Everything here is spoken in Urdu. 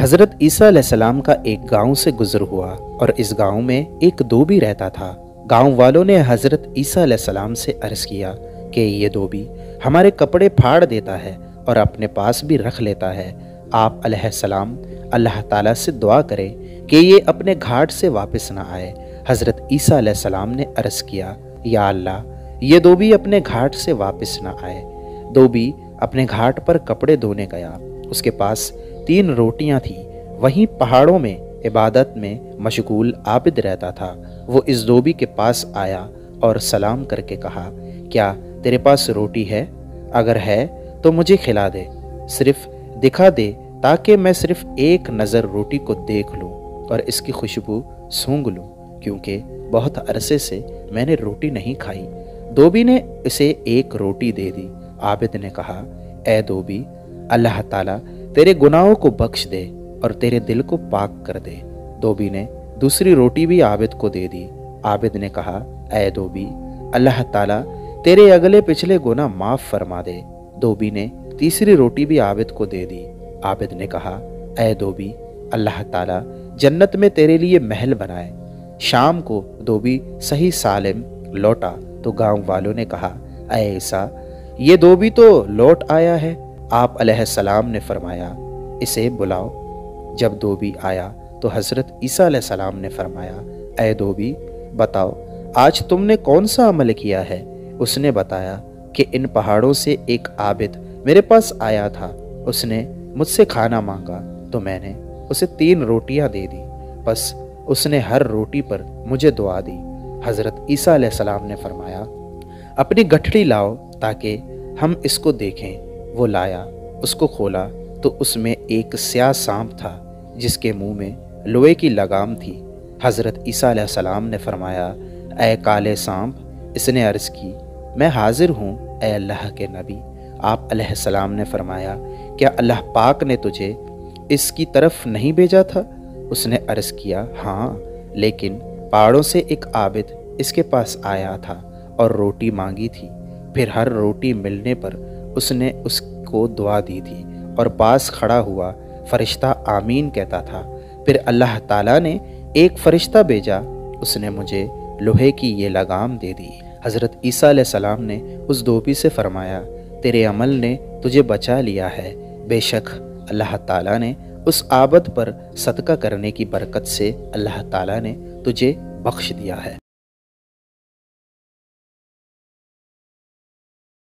حضرت عیسیٰ علیہ السلام کا ایک گاؤں سے گزر ہوا اور اس گاؤں میں ایک دھوبی رہتا تھا۔ گاؤں والوں نے حضرت عیسیٰ علیہ السلام سے عرض کیا کہ یہ دھوبی ہمارے کپڑے پھاڑ دیتا ہے اور اپنے پاس بھی رکھ لیتا ہے۔ آپ علیہ السلام اللہ تعالیٰ سے دعا کرے کہ یہ اپنے گھاٹ سے واپس نہ آئے۔ حضرت عیسیٰ علیہ السلام نے عرض کیا، یا اللہ، یہ دھوبی اپنے گھاٹ سے واپس نہ آئے۔ دھوبی اپنے گھاٹ پر کپڑے دھونے گیا۔ اس کے پاس 3 روٹیاں تھیں۔ وہیں پہاڑوں میں عبادت میں مشغول عابد رہتا تھا۔ وہ اس دھوبی کے پاس آیا اور سلام کر کے کہا، کیا تیرے پاس روٹی ہے؟ اگر ہے تو مجھے کھلا دے، صرف دکھا دے تاکہ میں صرف ایک نظر روٹی کو دیکھ لوں اور اس کی خوشبو سونگھ لوں، کیونکہ بہت عرصے سے میں نے روٹی نہیں کھائی۔ دھوبی نے اسے ایک روٹی دے دی۔ عابد نے کہا، اے دھوبی، اللہ تعالیٰ تیرے گناہوں کو بخش دے اور تیرے دل کو پاک کر دے۔ دھوبی نے دوسری روٹی بھی عابد کو دے دی۔ عابد نے کہا، اے دھوبی، اللہ تعالیٰ تیرے اگلے پچھلے گناہ معاف فرما دے۔ دھوبی نے تیسری روٹی بھی عابد کو دے دی۔ عابد نے کہا، اے دھوبی، اللہ تعالیٰ جنت میں تیرے لیے محل بنائے۔ شام کو دھوبی صحیح سالم لوٹا تو گاؤں والوں نے کہا، اے عیسیٰ، یہ دھوبی تو لوٹ آیا ہے۔ آپ علیہ السلام نے فرمایا، اسے بلاؤ۔ جب دھوبی آیا تو حضرت عیسیٰ علیہ السلام نے فرمایا، اے دھوبی، بتاؤ آج تم نے کون سا عمل کیا ہے؟ اس نے بتایا کہ ان پہاڑوں سے ایک عابد میرے پاس آیا تھا۔ اس نے مجھ سے کھانا مانگا تو میں نے اسے 3 روٹیاں دے دی، بس اس نے ہر روٹی پر مجھے دعا دی۔ حضرت عیسیٰ علیہ السلام نے فرمایا، اپنی گٹھڑی لاؤ تاکہ ہم اس کو دیکھیں۔ وہ لایا، اس کو کھولا تو اس میں ایک سیاہ سانپ تھا جس کے منہ میں لوہے کی لگام تھی۔ حضرت عیسیٰ علیہ السلام نے فرمایا، اے کالے سانپ۔ اس نے عرض کی، میں حاضر ہوں اے اللہ کے نبی۔ آپ علیہ السلام نے فرمایا، کیا اللہ پاک نے تجھے اس کی طرف نہیں بھیجا تھا؟ اس نے عرض کیا، ہاں، لیکن پہاڑوں سے ایک عابد اس کے پاس آیا تھا اور روٹی مانگی تھی۔ پھر ہر روٹی ملنے پر اس نے اس کو دعا دی تھی اور پاس کھڑا ہوا فرشتہ آمین کہتا تھا۔ پھر اللہ تعالیٰ نے ایک فرشتہ بھیجا، اس نے مجھے لوہے کی یہ لگام دے دی۔ حضرت عیسیٰ علیہ السلام نے اس دھوبی سے فرمایا، تیرے عمل نے تجھے بچا لیا ہے۔ بے شک اللہ تعالیٰ نے اس عابد پر صدقہ کرنے کی برکت سے اللہ تعالیٰ نے تجھے بخش دیا ہے۔